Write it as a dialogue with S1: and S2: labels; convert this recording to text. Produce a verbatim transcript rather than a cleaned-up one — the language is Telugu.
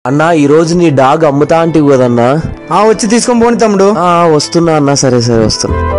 S1: అన్నా ఈ రోజు నీ డాగ్ అమ్ముతా అంటివి కదన్నా.
S2: వచ్చి తీసుకొని పోని తమ్ముడు.
S1: వస్తున్నా అన్నా. సరే సరే వస్తున్నా.